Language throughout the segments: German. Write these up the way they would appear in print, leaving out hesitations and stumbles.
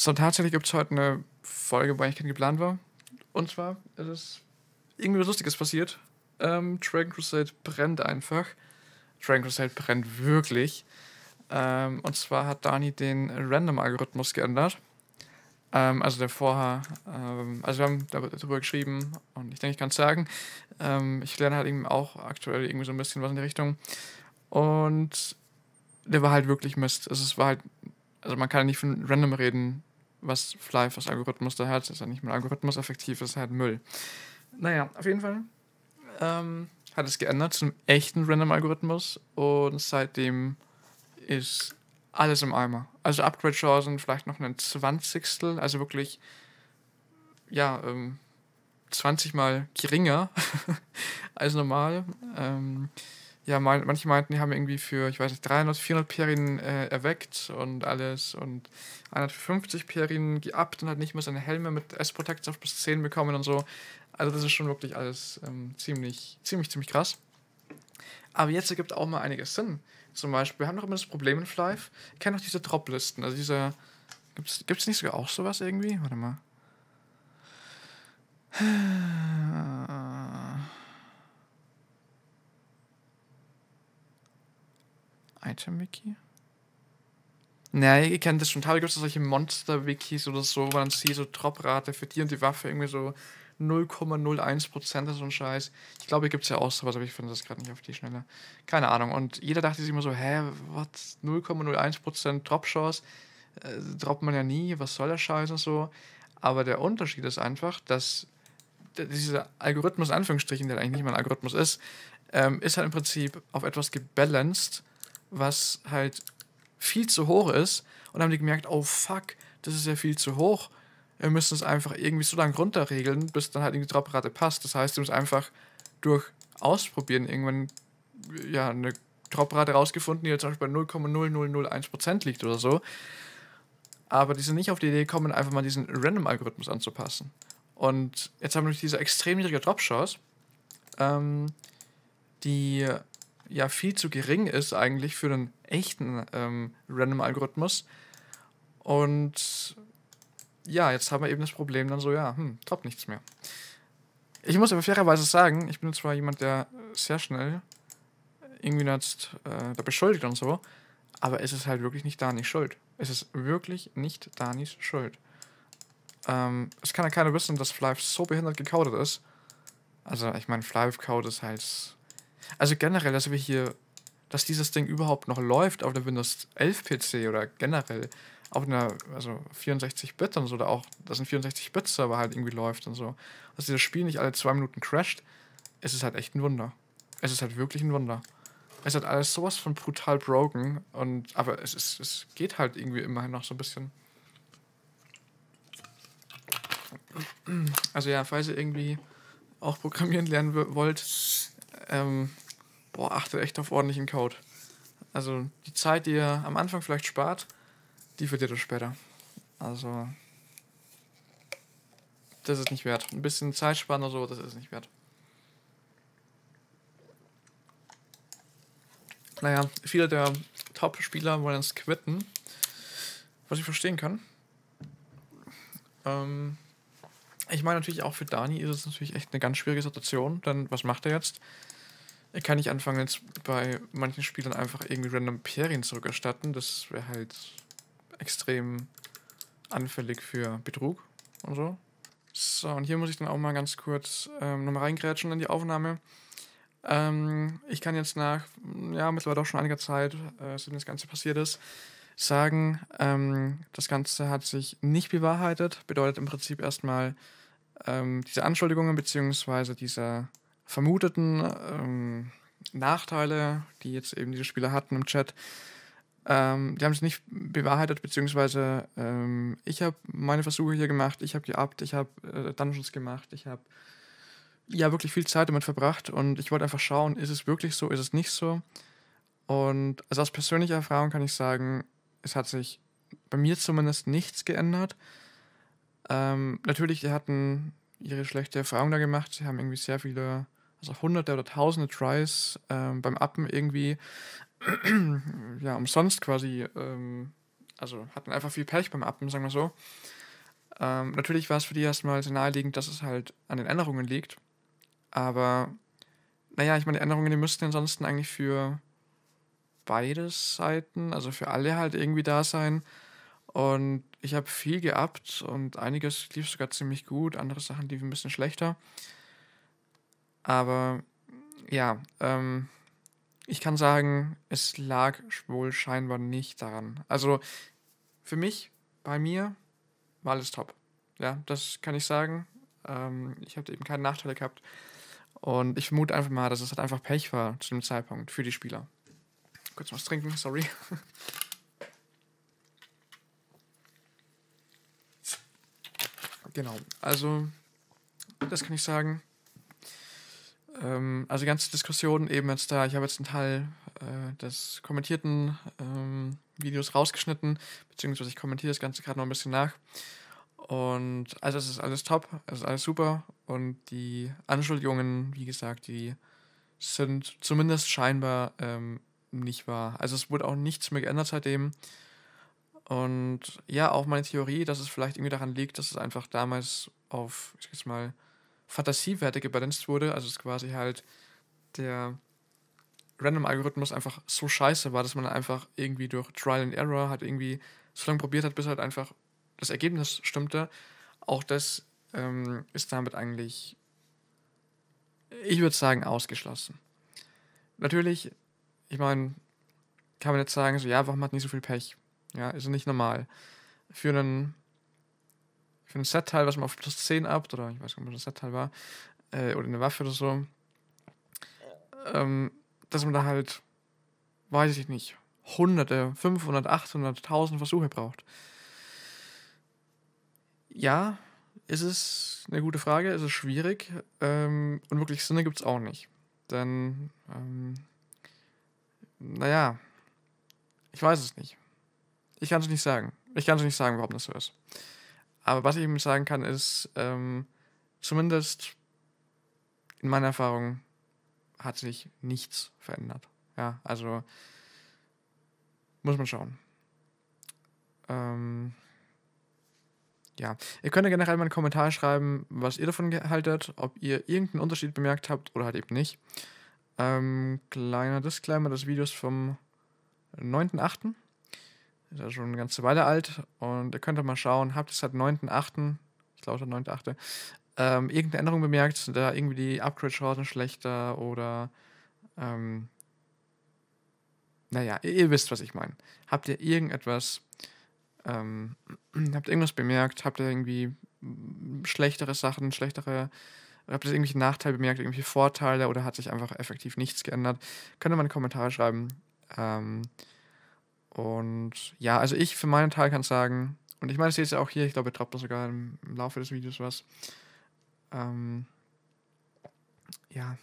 So, tatsächlich gibt es heute eine Folge, wo eigentlich keine geplant war. Und zwar ist es irgendwie was Lustiges passiert. Dragon Crusade brennt einfach. Dragon Crusade brennt wirklich. Und zwar hat Dani den Random-Algorithmus geändert. Also der vorher, also wir haben darüber geschrieben und ich denke, ich kann es sagen. Ich lerne halt eben auch aktuell irgendwie so ein bisschen was in die Richtung. Und der war halt wirklich Mist. Also es war halt, also man kann ja nicht von Random reden, was Fly, was Algorithmus da hat. Das ist ja nicht mal Algorithmus effektiv, das ist halt Müll. Naja, auf jeden Fall hat es geändert zum echten Random-Algorithmus und seitdem ist alles im Eimer. Also Upgrade-Chancen vielleicht noch ein Zwanzigstel, also wirklich, ja, 20 mal geringer als normal. Ja, manche meinten, die haben irgendwie für, ich weiß nicht, 300, 400 Perien erweckt und alles und 150 Perien geabt und hat nicht mehr seine Helme mit S-Protect auf plus 10 bekommen und so. Also das ist schon wirklich alles ziemlich krass. Aber jetzt ergibt auch mal einiges Sinn. Zum Beispiel, wir haben doch immer das Problem in Flive, ich kenne doch diese Drop-Listen, also diese, gibt's nicht sogar auch sowas irgendwie? Warte mal. Item-Wiki? Naja, ihr kennt das schon. Teilweise gibt es solche Monster-Wikis oder so, wo man sieht, so Droprate für die und die Waffe irgendwie so 0,01% ist so ein Scheiß. Ich glaube, hier gibt es ja auch sowas, aber ich finde das gerade nicht auf die Schnelle. Keine Ahnung. Und jeder dachte sich immer so, hä, was? 0,01% Drop-Chance? Droppt man ja nie, was soll der Scheiß und so. Aber der Unterschied ist einfach, dass dieser Algorithmus, in Anführungsstrichen, der eigentlich nicht mal ein Algorithmus ist halt im Prinzip auf etwas gebalanced, was halt viel zu hoch ist. Und dann haben die gemerkt, oh fuck, das ist ja viel zu hoch. Wir müssen es einfach irgendwie so lange runterregeln, bis dann halt die Droprate passt. Das heißt, du musst einfach durch Ausprobieren irgendwann ja eine Droprate rausgefunden, die jetzt zum Beispiel bei 0,0001% liegt oder so. Aber die sind nicht auf die Idee gekommen, einfach mal diesen Random-Algorithmus anzupassen. Und jetzt haben wir diese extrem niedrige Drop-Chance, die ja viel zu gering ist eigentlich für einen echten Random-Algorithmus. Und ja, jetzt haben wir eben das Problem dann so, ja, droppt nichts mehr. Ich muss aber fairerweise sagen, ich bin zwar jemand, der sehr schnell irgendwie jetzt da beschuldigt und so, aber es ist halt wirklich nicht Danis Schuld. Es ist wirklich nicht Danis Schuld. Es kann ja keiner wissen, dass Flive so behindert gecodet ist. Also, ich meine, Flive-Code ist halt. Also generell, dass wir hier, dass dieses Ding überhaupt noch läuft auf der Windows 11 PC oder generell auf einer, also 64-Bit und so, oder auch, dass ein 64-Bit-Server halt irgendwie läuft und so, dass dieses Spiel nicht alle 2 Minuten crasht, es ist halt echt ein Wunder. Es ist halt wirklich ein Wunder. Es hat alles sowas von brutal broken und, aber es geht halt irgendwie immerhin noch so ein bisschen. Also ja, falls ihr irgendwie auch programmieren lernen wollt, achtet echt auf ordentlichen Code. Also die Zeit, die ihr am Anfang vielleicht spart, die verliert ihr später. Also das ist nicht wert. Ein bisschen Zeit sparen oder so, das ist nicht wert. Naja, viele der Top-Spieler wollen es quitten, was ich verstehen kann. Ich meine natürlich auch für Dani ist es natürlich echt eine ganz schwierige Situation, denn was macht er jetzt? Er kann nicht anfangen jetzt bei manchen Spielern einfach irgendwie random Perien zurückerstatten, das wäre halt extrem anfällig für Betrug und so. So, und hier muss ich dann auch mal ganz kurz nochmal reingrätschen in die Aufnahme. Ich kann jetzt nach, ja, mittlerweile auch schon einiger Zeit, seitdem das Ganze passiert ist, sagen, das Ganze hat sich nicht bewahrheitet. Bedeutet im Prinzip erstmal diese Anschuldigungen beziehungsweise diese vermuteten Nachteile, die jetzt eben diese Spieler hatten im Chat, die haben sich nicht bewahrheitet, beziehungsweise ich habe meine Versuche hier gemacht, ich habe geabt, ich habe Dungeons gemacht, ich habe ja wirklich viel Zeit damit verbracht und ich wollte einfach schauen, ist es wirklich so, ist es nicht so. Und also aus persönlicher Erfahrung kann ich sagen, es hat sich bei mir zumindest nichts geändert. Natürlich, die hatten ihre schlechte Erfahrung da gemacht, sie haben irgendwie sehr viele, also hunderte oder tausende Tries beim Appen irgendwie ja, umsonst quasi Also hatten einfach viel Pech beim Appen, sagen wir so. Natürlich war es für die erstmal sehr naheliegend, dass es halt an den Änderungen liegt. Aber, naja, ich meine, die Änderungen, die müssten ansonsten eigentlich für beide Seiten, also für alle halt irgendwie da sein. Und ich habe viel geappt und einiges lief sogar ziemlich gut, andere Sachen liefen ein bisschen schlechter. Aber ja, ich kann sagen, es lag wohl scheinbar nicht daran. Also für mich, bei mir, war alles top. Ja, das kann ich sagen. Ich habe eben keine Nachteile gehabt. Und ich vermute einfach mal, dass es halt einfach Pech war zu dem Zeitpunkt für die Spieler. Kurz was trinken, sorry. Genau, also das kann ich sagen. Also die ganze Diskussion eben jetzt da, ich habe jetzt einen Teil des kommentierten Videos rausgeschnitten, beziehungsweise ich kommentiere das Ganze gerade noch ein bisschen nach. Und also es ist alles top, es ist alles super und die Anschuldigungen, wie gesagt, die sind zumindest scheinbar nicht wahr. Also es wurde auch nichts mehr geändert seitdem. Und ja, auch meine Theorie, dass es vielleicht irgendwie daran liegt, dass es einfach damals auf, ich sag jetzt mal, Fantasiewerte gebalanced wurde. Also es quasi halt der Random-Algorithmus einfach so scheiße war, dass man einfach irgendwie durch Trial and Error halt irgendwie so lange probiert hat, bis halt einfach das Ergebnis stimmte. Auch das ist damit eigentlich, ich würde sagen, ausgeschlossen. Natürlich, ich meine, kann man jetzt sagen, so, ja, warum hat nicht so viel Pech? Ja, ist ja nicht normal. Für einen, für ein Set-Teil, was man auf plus 10 abt, oder ich weiß nicht, ob das Set-Teil war, oder eine Waffe oder so, dass man da halt, weiß ich nicht, hunderte, 500, 800, 1000 Versuche braucht. Ja, ist es eine gute Frage, ist es schwierig, und wirklich Sinne gibt es auch nicht. Denn, naja, ich weiß es nicht. Ich kann es nicht sagen. Ich kann es nicht sagen, warum das so ist. Aber was ich eben sagen kann, ist, zumindest in meiner Erfahrung hat sich nichts verändert. Ja, also muss man schauen. Ja, ihr könnt ja generell mal einen Kommentar schreiben, was ihr davon haltet, ob ihr irgendeinen Unterschied bemerkt habt oder halt eben nicht. Kleiner Disclaimer, das Video ist vom 9.8. Ist ja schon eine ganze Weile alt und ihr könnt ja mal schauen, habt ihr seit 9.8., ich glaube der 9.8., irgendeine Änderung bemerkt, sind da irgendwie die Upgrade-Chancen schlechter oder naja, ihr wisst, was ich meine. Habt ihr irgendetwas, habt ihr irgendwas bemerkt? Habt ihr irgendwie schlechtere Sachen, habt ihr irgendwelche Nachteile bemerkt, irgendwelche Vorteile oder hat sich einfach effektiv nichts geändert? Könnt ihr mal in die Kommentare schreiben. Und ja, also ich für meinen Teil kann sagen, und ich meine, das seht ihr auch hier, ich glaube, ihr droppt da sogar im Laufe des Videos was. Ja.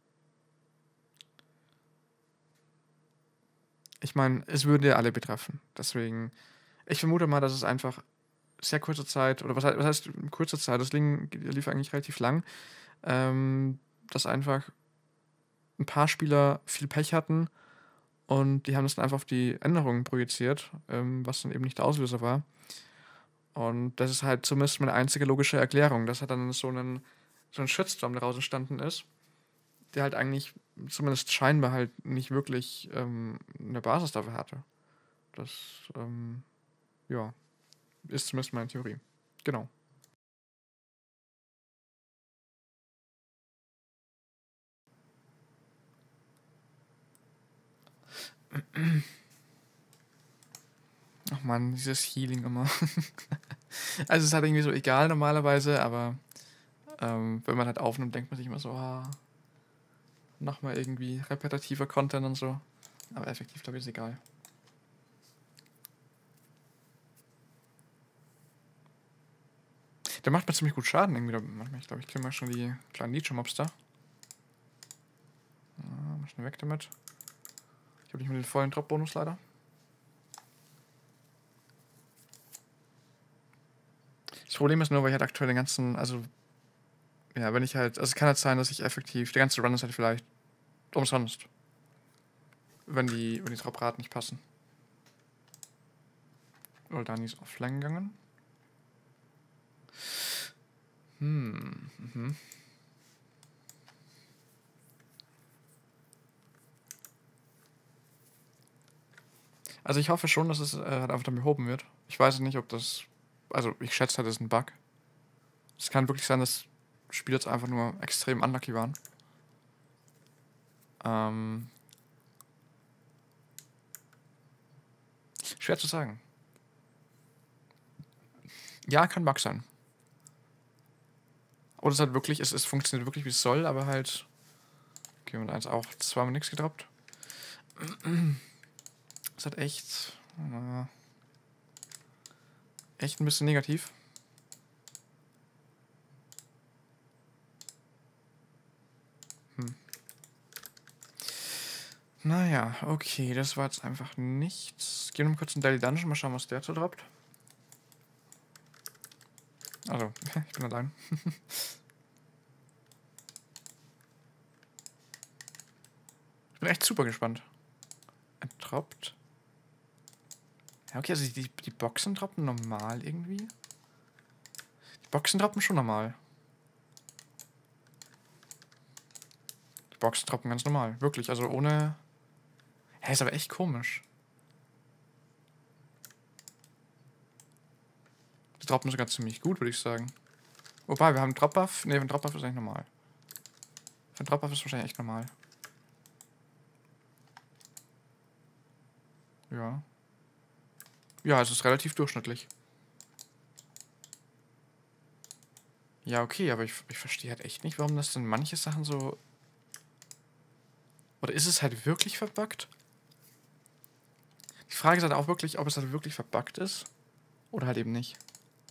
Ich meine, es würde ja alle betreffen. Deswegen, ich vermute mal, dass es einfach sehr kurze Zeit, oder was heißt kurze Zeit, das lief eigentlich relativ lang, dass einfach ein paar Spieler viel Pech hatten und die haben das dann einfach auf die Änderungen projiziert, was dann eben nicht der Auslöser war. Und das ist halt zumindest meine einzige logische Erklärung, dass halt dann so ein Shitstorm daraus entstanden ist, der halt eigentlich zumindest scheinbar halt nicht wirklich eine Basis dafür hatte. Das, ja, ist zumindest meine Theorie. Genau. Ach man, dieses Healing immer. Also es ist halt irgendwie so egal normalerweise, aber wenn man halt aufnimmt, denkt man sich immer so, nochmal irgendwie repetitiver Content und so. Aber effektiv, glaube ich, ist egal. Der macht mir ziemlich gut Schaden irgendwie. Ich glaube, ich kill mal schon die kleinen Leech-Mobs da. Mal schnell weg damit. Ich habe nicht mehr den vollen Drop-Bonus leider. Das Problem ist nur, weil ich halt aktuell den ganzen, also, ja, wenn ich halt, also es kann halt sein, dass ich effektiv, der ganze Run ist halt vielleicht umsonst. Wenn die Drop-Raten nicht passen. Weil Dani ist offline gegangen. Mhm. Also ich hoffe schon, dass es halt einfach dann behoben wird. Ich weiß nicht, ob das... Also ich schätze halt, das ist ein Bug. Es kann wirklich sein, dass Spiele jetzt einfach nur extrem unlucky waren. Schwer zu sagen. Ja, kann Bug sein. Oder es hat wirklich, es funktioniert wirklich wie es soll, aber halt. Okay, und eins auch zweimal nichts gedroppt. Es hat echt. Echt ein bisschen negativ. Naja, okay, das war jetzt einfach nichts. Gehen wir mal kurz in Daily Dungeon, mal schauen, was der so droppt. Also, ich bin allein. Ich bin echt super gespannt. Er droppt. Ja, okay, also die Boxen droppen normal irgendwie. Die Boxen droppen schon normal. Die Boxen droppen ganz normal. Wirklich, also ohne. Hä, ist aber echt komisch. Die droppen sogar ziemlich gut, würde ich sagen. Wobei, wir haben einen Drop-Buff. Ne, ein Drop-Buff ist eigentlich normal. Für einen Drop-Buff ist wahrscheinlich echt normal. Ja. Ja, es ist relativ durchschnittlich. Ja, okay, aber ich verstehe halt echt nicht, warum das denn manche Sachen so... Oder ist es halt wirklich verbuggt? Die Frage ist halt auch wirklich, ob es halt wirklich verbuggt ist. Oder halt eben nicht.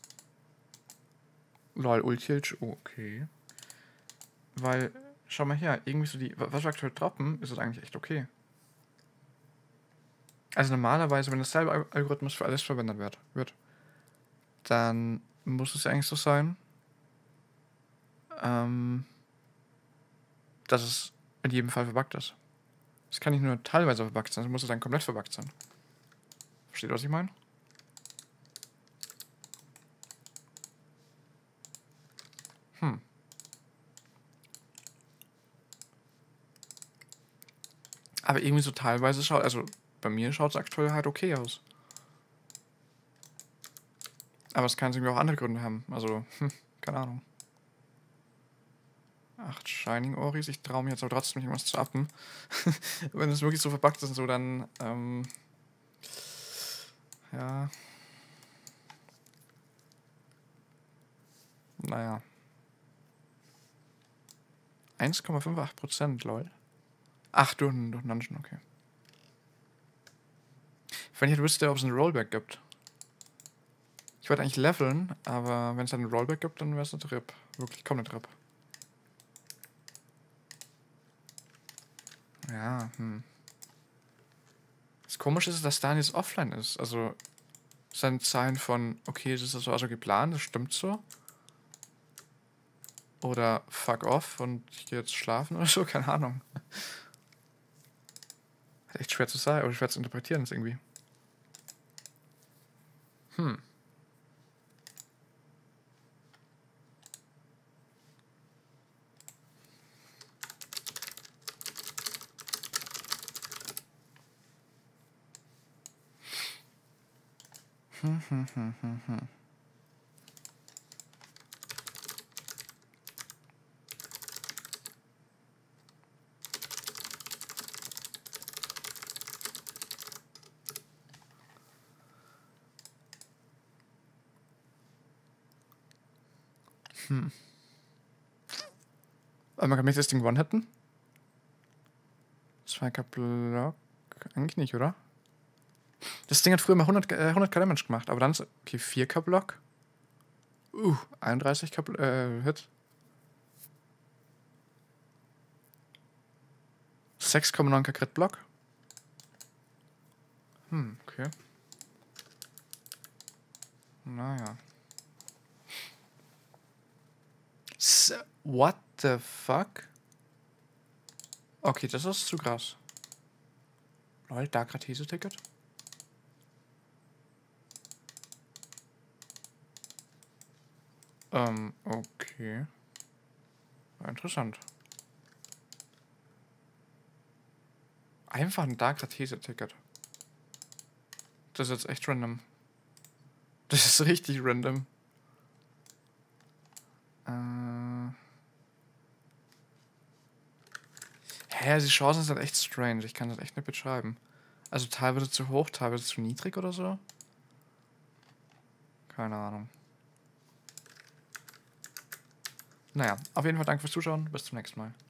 Lol, Ultilch, okay. Weil, schau mal her, irgendwie so was wir aktuell droppen, ist es eigentlich echt okay. Also normalerweise, wenn dasselbe Algorithmus für alles verwendet wird, dann muss es ja eigentlich so sein, dass es in jedem Fall verbuggt ist. Es kann nicht nur teilweise verbuggt sein, es muss dann komplett verbuggt sein. Versteht ihr, was ich meine? Aber irgendwie so teilweise schaut, also bei mir schaut es aktuell halt okay aus. Aber es kann irgendwie auch andere Gründe haben. Also, keine Ahnung. 8 Shining Oris, ich traue mir jetzt aber trotzdem nicht was zu appen. Wenn es wirklich so verbuggt ist und so, dann, ja. Naja. 1,58%, lol. Ach, durch einen Dungeon, okay. Wenn ich halt wüsste, ob es einen Rollback gibt. Ich wollte eigentlich leveln, aber wenn es halt einen Rollback gibt, dann wäre es eine RIP. Wirklich komplett RIP. Ja, Das Komische ist, dass Daniel offline ist. Also, sein Zeichen von, okay, das ist so also geplant, das stimmt so. Oder fuck off und ich gehe jetzt schlafen oder so, keine Ahnung. Echt schwer zu sagen, oder schwer zu interpretieren ist irgendwie. Hm. Aber man kann mich das Ding one-hitten? 2k Block? Eigentlich nicht, oder? Das Ding hat früher mal 100k Damage gemacht, aber dann ist, okay, 4k Block. 31k Hit. 6,9k Crit Block. Okay. Naja. What the fuck? Okay, das ist zu krass. Lol, Dark Ratese-Ticket? Okay. Interessant. Einfach ein Dark Rathese-Ticket. Das ist jetzt echt random. Das ist richtig random. Die Chancen sind echt strange. Ich kann das echt nicht beschreiben. Also teilweise zu hoch, teilweise zu niedrig oder so. Keine Ahnung. Naja, auf jeden Fall danke fürs Zuschauen. Bis zum nächsten Mal.